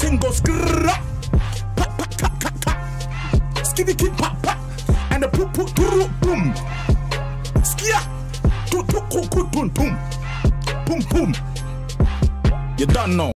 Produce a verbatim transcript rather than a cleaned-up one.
thing goes skrrrra, pa pa ka ka ka, skiddy kid pa pa, and the poop poop doo boom, skia, do do cool cool boom boom, boom boom. You don't know.